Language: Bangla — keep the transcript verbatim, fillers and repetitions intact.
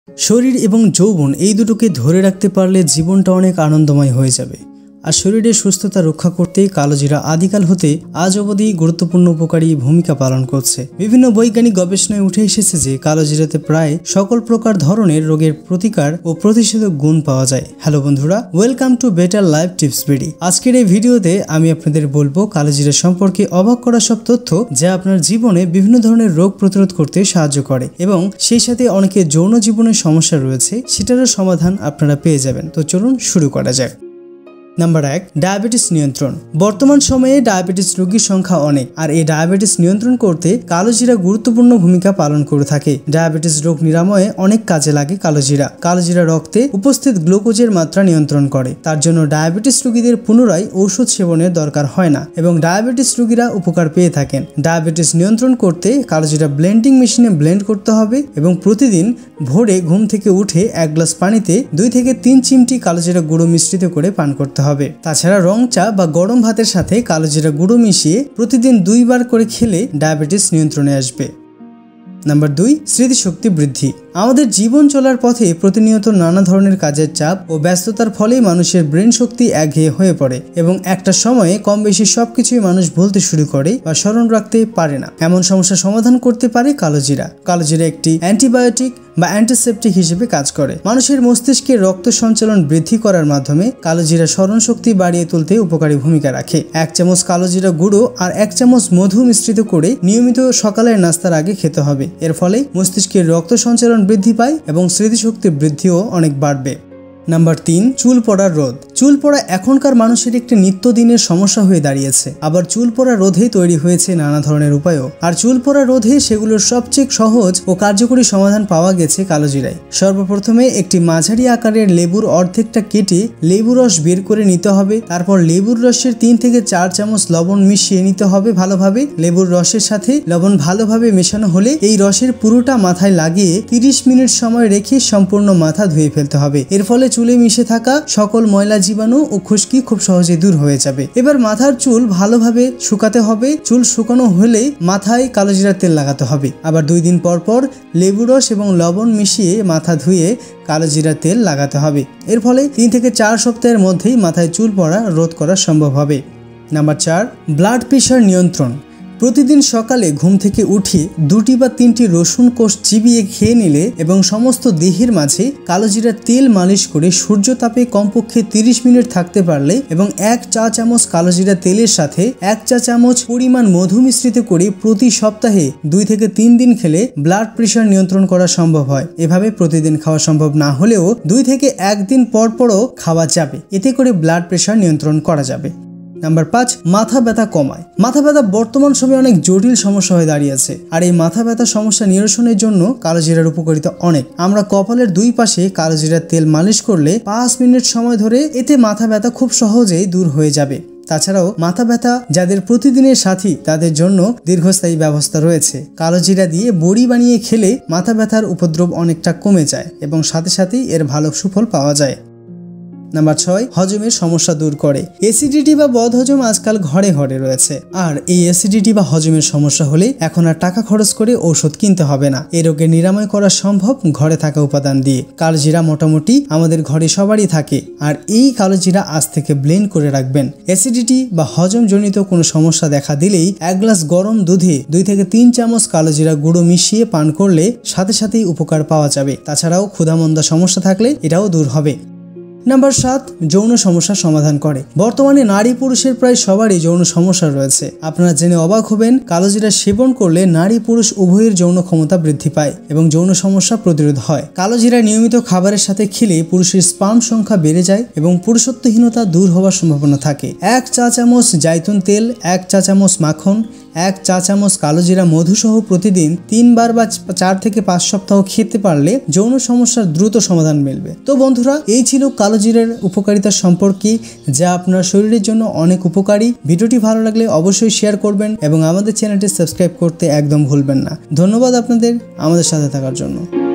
শরীর এবং যৌবন এই দুটোকে ধরে রাখতে পারলে জীবনটা অনেক আনন্দময় হয়ে যাবে। আর শরীরের সুস্থতা রক্ষা করতে কালোজিরা আদিকাল হতে আজ অবধি গুরুত্বপূর্ণ উপকারী ভূমিকা পালন করছে। বিভিন্ন বৈজ্ঞানিক গবেষণায় উঠে এসেছে যে কালোজিরাতে প্রায় সকল প্রকার ধরনের রোগের প্রতিকার ও প্রতিষেধক গুণ পাওয়া যায়। হ্যালো বন্ধুরা, welcome to better life tips video. আজকের এই ভিডিওতে আমি আপনাদের বলবো কালোজিরা সম্পর্কে অবাক করা সব তথ্য যা আপনার জীবনে বিভিন্ন ধরনের রোগ প্রতিরোধ করতে সাহায্য করে এবং সেই সাথে অনেকের যৌন জীবনের সমস্যা রয়েছে সেটারও সমাধান আপনারা পেয়ে যাবেন। তো চলুন শুরু করা যাক। নাম্বার এক, ডায়াবেটিস নিয়ন্ত্রণ। বর্তমান সময়ে ডায়াবেটিস রোগীর সংখ্যা অনেক, আর এই ডায়াবেটিস নিয়ন্ত্রণ করতে কালোজিরা গুরুত্বপূর্ণ ভূমিকা পালন করে থাকে। ডায়াবেটিস রোগ নিরাময়ে অনেক কাজে লাগে কালোজিরা। কালোজিরা রক্তে উপস্থিত গ্লুকোজের মাত্রা নিয়ন্ত্রণ করে, তার জন্য ডায়াবেটিস রোগীদের পুনরায় ঔষধ সেবনের দরকার হয় না এবং ডায়াবেটিস রোগীরা উপকার পেয়ে থাকেন। ডায়াবেটিস নিয়ন্ত্রণ করতে কালোজিরা ব্লেন্ডিং মেশিনে ব্লেন্ড করতে হবে এবং প্রতিদিন ভোরে ঘুম থেকে উঠে এক গ্লাস পানিতে দুই থেকে তিন চিমটি কালোজিরা গুঁড়ো মিশ্রিত করে পান করতে হবে। তাছাড়া রং চা বা গরম ভাতের সাথে কালোজিরা গুঁড়ো মিশিয়ে প্রতিদিন দুইবার করে খেলে ডায়াবেটিস নিয়ন্ত্রণে আসবে। নাম্বার দুই, স্মৃতিশক্তি বৃদ্ধি। আমাদের জীবন চলার পথে প্রতিনিয়ত নানা ধরনের কাজের চাপ ও ব্যস্ততার ফলে মানুষের ব্রেন শক্তি একঘেয়ে হয়ে পড়ে এবং একটা সময়ে কম বেশি সবকিছুই মানুষ ভুলতে শুরু করে বা স্মরণ রাখতে পারে না। এমন সমস্যা সমাধান করতে পারে কালোজিরা। কালোজিরা একটি অ্যান্টিবায়োটিক বা অ্যান্টিসেপটিক হিসেবে কাজ করে। মানুষের মস্তিষ্কে রক্ত সঞ্চালন বৃদ্ধি করার মাধ্যমে কালোজিরা স্মরণ শক্তি বাড়িয়ে তুলতে উপকারী ভূমিকা রাখে। এক চামচ কালোজিরা গুঁড়ো আর এক চামচ মধু মিশ্রিত করে নিয়মিত সকালের নাস্তার আগে খেতে হবে। এর ফলে মস্তিষ্কের রক্ত সঞ্চালন বৃদ্ধি পায় এবং স্মৃতিশক্তি বৃদ্ধিও অনেক বাড়বে। নাম্বার তিন, চুল পড়ার রোধ। চুল পড়া এখনকার মানুষের একটি নিত্যদিনের সমস্যা হয়ে দাঁড়িয়েছে। আবার চুল পড়া রোধে তৈরি হয়েছে নানা ধরনের উপায়ও। আর চুল পড়া রোধে সেগুলোর সবচেয়ে সহজ ও কার্যকরী সমাধান পাওয়া গেছে কালোজিরায়। সর্বপ্রথমে একটি মাঝারি আকারের লেবুর অর্ধেকটা কেটে লেবু রস বের করে নিতে হবে। তারপর লেবুর রসের তিন থেকে চার চামচ লবণ মিশিয়ে নিতে হবে ভালোভাবে। লেবুর রসের সাথে লবণ ভালোভাবে মেশানো হলে এই রসের পুরোটা মাথায় লাগিয়ে তিরিশ মিনিট সময় রেখে সম্পূর্ণ মাথা ধুয়ে ফেলতে হবে। এর ফলে চুলে মিশে থাকা সকল ময়লা জীবাণু ও খুশকি খুব সহজে দূর হয়ে যাবে। এবার মাথার চুল ভালোভাবে শুকাতে হবে। চুল শুকানো হলে মাথায় কালোজিরা তেল লাগাতে হবে। আবার দুই দিন পর পর লেবু রস এবং লবণ মিশিয়ে মাথা ধুয়ে কালোজিরা তেল লাগাতে হবে। এর ফলে তিন থেকে চার সপ্তাহের মধ্যেই মাথায় চুল পড়া রোধ করা সম্ভব হবে। নাম্বার চার, ব্লাড প্রেশার নিয়ন্ত্রণ। প্রতিদিন সকালে ঘুম থেকে উঠে দুটি বা তিনটি রসুন কোষ চিবিয়ে খেয়ে নিলে এবং সমস্ত দেহের মাঝে কালোজিরার তেল মালিশ করে সূর্য তাপে কমপক্ষে তিরিশ মিনিট থাকতে পারলে এবং এক চা চামচ কালোজিরা তেলের সাথে এক চা চামচ পরিমাণ মধু মিশ্রিত করে প্রতি সপ্তাহে দুই থেকে তিন দিন খেলে ব্লাড প্রেশার নিয়ন্ত্রণ করা সম্ভব হয়। এভাবে প্রতিদিন খাওয়া সম্ভব না হলেও দুই থেকে একদিন পর পরও খাওয়া যাবে। এতে করে ব্লাড প্রেশার নিয়ন্ত্রণ করা যাবে। নাম্বার পাঁচ, মাথা ব্যথা কমায়। মাথা ব্যথা বর্তমান সময়ে অনেক জটিল সমস্যা হয়ে দাঁড়িয়েছে, আর এই মাথা ব্যথা সমস্যা নিরসনের জন্য কালোজিরার উপকারিতা অনেক। আমরা কপালের দুই পাশে কালোজিরার তেল মালিশ করলে পাঁচ মিনিট সময় ধরে এতে মাথা ব্যথা খুব সহজেই দূর হয়ে যাবে। তাছাড়াও মাথা ব্যথা যাদের প্রতিদিনের সাথী তাদের জন্য দীর্ঘস্থায়ী ব্যবস্থা রয়েছে। কালোজিরা দিয়ে বড়ি বানিয়ে খেলে মাথা ব্যথার উপদ্রব অনেকটা কমে যায় এবং সাথে সাথেই এর ভালো সুফল পাওয়া যায়। নাম্বার ছয়, হজমের সমস্যা দূর করে। অ্যাসিডিটি বা বদহজম আজকাল ঘরে ঘরে রয়েছে, আর এই অ্যাসিডিটি বা হজমের সমস্যা হলে এখন আর টাকা খরচ করে ঔষধ কিনতে হবে না। এই রোগের নিরাময় করা সম্ভব ঘরে থাকা উপাদান দিয়ে। কালোজিরা মোটামুটি আমাদের ঘরে সবারই থাকে, আর এই কালোজিরা আজ থেকে ব্লেন্ড করে রাখবেন। অ্যাসিডিটি বা হজমজনিত কোনো সমস্যা দেখা দিলেই এক গ্লাস গরম দুধে দুই থেকে তিন চামচ কালোজিরা গুঁড়ো মিশিয়ে পান করলে সাথে সাথেই উপকার পাওয়া যাবে। তাছাড়াও ক্ষুধামন্দা সমস্যা থাকলে এটাও দূর হবে। নাম্বার সাত, যৌন সমস্যার সমাধান করে। বর্তমানে নারী পুরুষের প্রায় সবারই যৌন সমস্যা রয়েছে। আপনারা জেনে অবাক হবেন কালোজিরা সেবন করলে নারী পুরুষ উভয়ের যৌন ক্ষমতা বৃদ্ধি পায় এবং যৌন সমস্যা প্রতিরোধ হয়। কালোজিরা নিয়মিত খাবারের সাথে খেলে পুরুষের স্পার্ম সংখ্যা বেড়ে যায় এবং পুরুষত্বহীনতা দূর হওয়ার সম্ভাবনা থাকে। এক চা চামচ জাইতুন তেল, এক চা চামচ মাখন, এক চা চামচ কালোজিরা মধু সহ প্রতিদিন তিনবার বা চার থেকে পাঁচ সপ্তাহ খেতে পারলে যৌন সমস্যার দ্রুত সমাধান মিলবে। তো বন্ধুরা, এই ছিল কালোজিরার উপকারিতা সম্পর্কে, যা আপনার শরীরের জন্য অনেক উপকারী। ভিডিওটি ভালো লাগলে অবশ্যই শেয়ার করবেন এবং আমাদের চ্যানেলটি সাবস্ক্রাইব করতে একদম ভুলবেন না। ধন্যবাদ আপনাদের আমাদের সাথে থাকার জন্য।